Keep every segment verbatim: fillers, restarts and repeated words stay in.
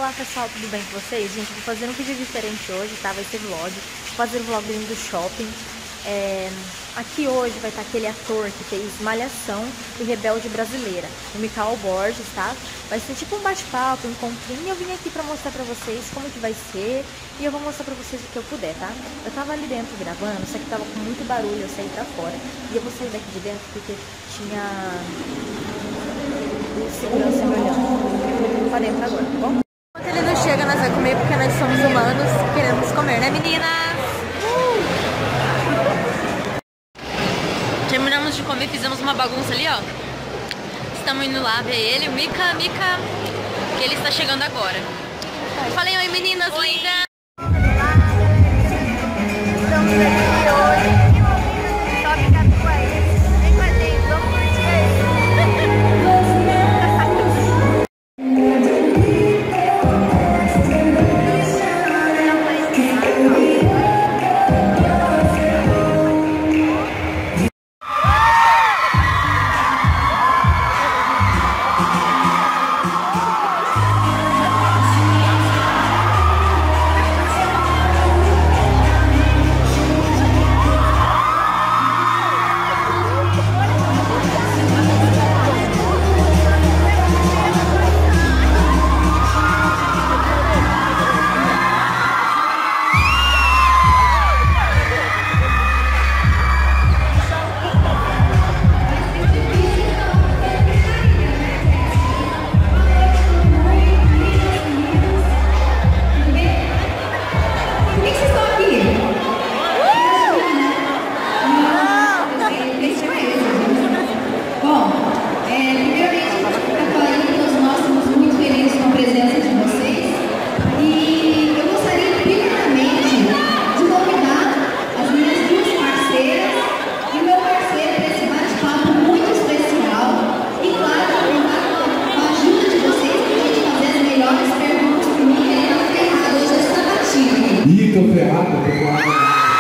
Fala pessoal, tudo bem com vocês? Gente, eu vou fazer um vídeo diferente hoje, tá? Vai ser vlog. Vou fazer um vlog dentro do shopping. É... Aqui hoje vai estar aquele ator que fez Malhação e Rebelde Brasileira, o Michael Borges, tá? Vai ser tipo um bate-papo, um encontrinho. Eu vim aqui pra mostrar pra vocês como que vai ser e eu vou mostrar pra vocês o que eu puder, tá? Eu tava ali dentro gravando, só que tava com muito barulho, eu saí pra fora. E eu vou sair daqui de dentro porque tinha o segurança me olhando. Vou pra dentro agora, tá bom? Enquanto ele não chega, nós vamos comer porque nós somos humanos, queremos comer, né meninas? Terminamos de comer, fizemos uma bagunça ali, ó. Estamos indo lá ver ele, o Mika, Mika, que ele está chegando agora. Falei oi meninas lindas! Estamos aqui hoje. Top Catuai. Vem com a gente, vamos curtir. Ih, tô ferrado, tô ferrado.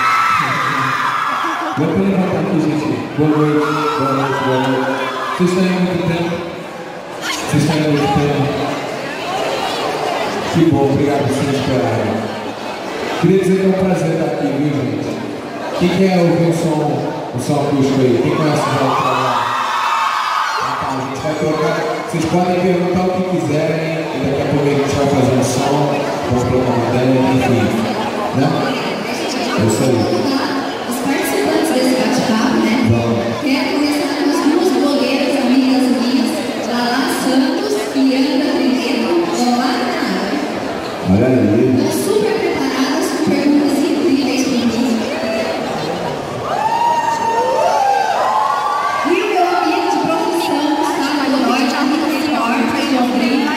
Vamos levantar aqui, gente. Boa noite, boa noite, boa noite. Vocês estão aí muito tempo? Vocês estão aí muito tempo? Que bom, obrigado por vocês esperarem. Queria dizer que é um prazer estar aqui, viu, gente? Quem quer ouvir o som, o som acústico aí? Quem conhece o som pra a gente vai trocar. Vocês podem perguntar o que quiserem e daqui a pouco a gente vai fazer um som, vamos trocar uma ideia, enfim. Né? É isso aí. Os participantes desse bate-papo, né? Vamos. Quero começar com as duas blogueiras amigas minhas, Lala Santos e Ana Primeiro. Vamos lá, Ana? Olha aí. Estão super preparadas com perguntas incríveis para mim. E o meu amigo de profissão, Gustavo Norte, amigo de Norte, em Londrina.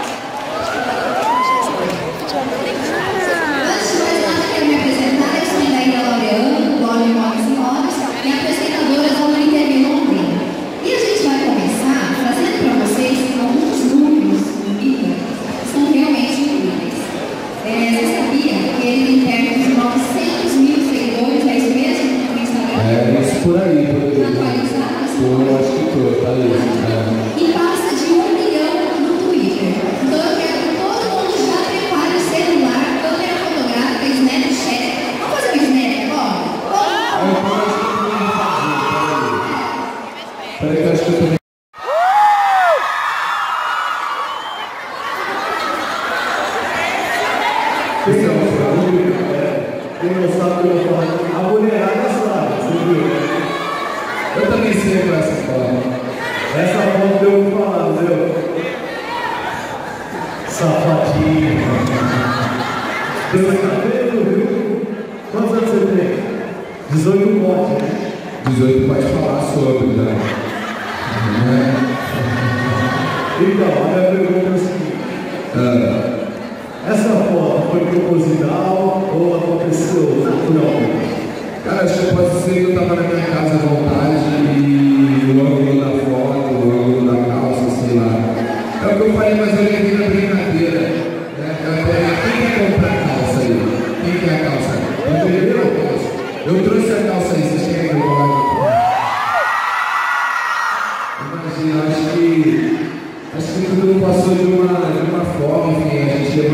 Por aí, por aí. Eu acho que tô, tá aí. É. E passa de um milhão no Twitter. Então eu quero que todo mundo já prepare o celular, câmera fotográfica, Snapchat. Vamos fazer um Snap agora? Peraí que eu acho que eu também. Esse é o seu quem não sabe o que eu falo, a mulherada sabe, você viu? Eu também sei com essa forma. Essa foto eu vou falar, viu? Safadinho. Deu cabelo, viu? Quantos anos você tem? dezoito pode, né? dezoito pode falar sobre, né? Então, a minha pergunta é o seguinte. Ah. Essa foto foi proposital ou aconteceu naturalmente? Cara, acho que pode ser que eu estava na minha casa à vontade e o ângulo da foto, o ângulo da calça, sei lá. É o que eu falei, mas eu levei na brincadeira. Né? Eu falei, quem quer comprar calça aí? Quem quer a calça? Entendeu? Eu trouxe a calça aí, vocês querem que eu coloque? Imagina, acho que. Acho que tudo passou de uma, de uma forma, enfim, a gente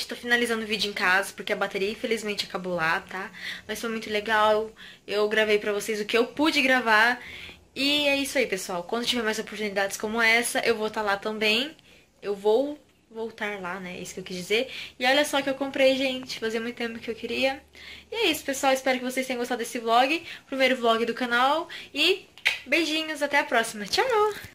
gente, tô finalizando o vídeo em casa, porque a bateria infelizmente acabou lá, tá? Mas foi muito legal, eu gravei pra vocês o que eu pude gravar. E é isso aí, pessoal. Quando tiver mais oportunidades como essa, eu vou estar lá também. Eu vou voltar lá, né? É isso que eu quis dizer. E olha só que eu comprei, gente. Fazia muito tempo que eu queria. E é isso, pessoal. Espero que vocês tenham gostado desse vlog. Primeiro vlog do canal. E beijinhos. Até a próxima. Tchau!